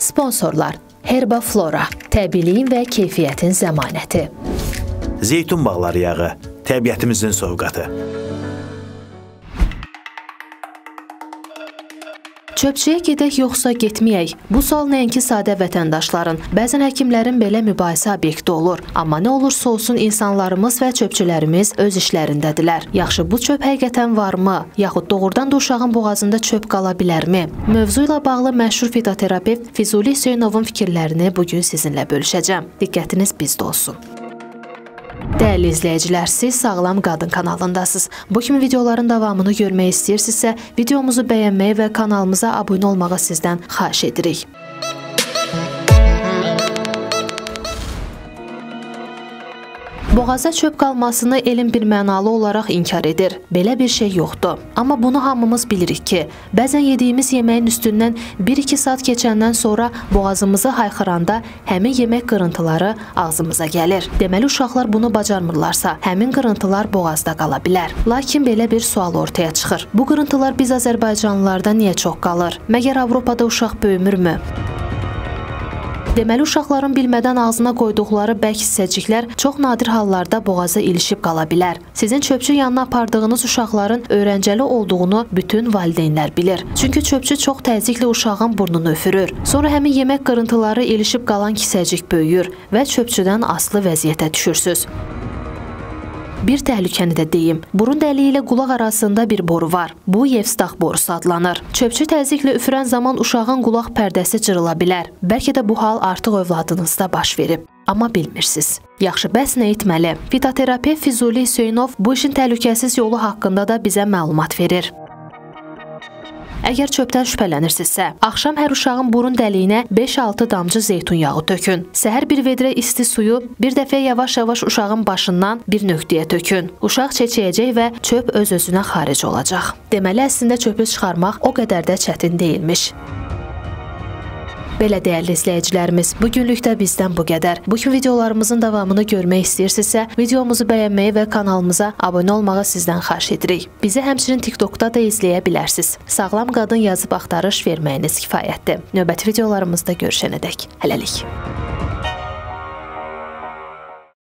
Sponsorlar: Herbaflora, təbiiliyin və keyfiyyətin zəmanəti. Zeytun bağları yağı, təbiətimizin sovqatı. Çöpçüyə gedək yoxsa getməyək? Bu sual nəinki sadə vətəndaşların, bəzən həkimlərin belə mübahisə obyekti olur. Amma nə olursa olsun insanlarımız və çöpçülərimiz öz işlərindədirlər. Yaxşı, bu çöp həqiqətən varmı? Yaxud doğrudan da uşağın boğazında çöp qala bilərmi? Mövzu ilə bağlı məşhur fitoterapevt Füzuli Hüseynovun fikirlərini bugün sizinlə bölüşəcəm. Diqqətiniz bizdə olsun. Dəyərli izləyicilər, siz Sağlam Qadın kanalındasınız. Bu kimi videoların davamını görmək istəyirsinizsə, videomuzu bəyənməyi və kanalımıza abunə olmağı sizdən xahiş edirik. Boğaza çöp qalmasını elm bir mənalı olaraq inkar edir. Belə bir şey yoxdur. Amma bunu hamımız bilirik ki, bəzən yediyimiz yeməyin üstündən 1-2 saat keçəndən sonra boğazımızı hayxıranda həmin yemək qırıntıları ağzımıza gəlir. Deməli, uşaqlar bunu bacarmırlarsa, həmin qırıntılar boğazda qala bilər. Lakin belə bir sual ortaya çıxır. Bu qırıntılar biz Azərbaycanlılarda niyə çox qalır? Məgər Avropada uşaq böyümürmü? Deməli, uşaqların bilmədən ağzına qoyduqları bərk hissəciklər çox nadir hallarda boğaza ilişib qala bilər. Sizin çöpçü yanına apardığınız uşaqların öyrəncəli olduğunu bütün valideynlər bilir. Çünki çöpçü çox təzyiqlə uşağın burnunu üfürür. Sonra həmin yemək qırıntıları ilişib qalan hissəcik böyüyür və çöpçüdən asılı vəziyyətə düşürsüz. Bir təhlükəni də deyim. Burun dəliyi ilə qulaq arasında bir boru var. Bu Yevstah borusu adlanır. Çöpçü təzyiqlə üfürən zaman uşağın qulaq pərdəsi cırıla bilər. Bəlkə də bu hal artıq övladınızda baş verib. Amma bilmirsiniz. Yaxşı, bəs nə etməli? Fitoterapevt Füzuli Hüseynov bu işin təhlükəsiz yolu haqqında da bizə məlumat verir. Əgər çöpdən şübhələnirsinizsə, axşam hər uşağın burun dəliyinə 5-6 damcı zeytun yağı tökün. Səhər bir vedrə isti suyu bir dəfə yavaş-yavaş uşağın başından bir nöqtəyə tökün. Uşaq çəçəyəcək və çöp öz-özünə xaric olacaq. Deməli, əslində çöpü çıxarmaq o qədər də çətin deyilmiş. Belə dəyərli izləyicilərimiz, bugünlük də bizdən bu qədər. Bu kimi videolarımızın davamını görmək istəyirsinizsə, videomuzu bəyənməyi və kanalımıza abunə olmağı sizdən xahiş edirik. Bizi həmçinin TikTokda da izləyə bilərsiniz. Sağlam qadın yazıb axtarış verməyiniz kifayətdir. Növbəti videolarımızda görüşənədək. Hələlik.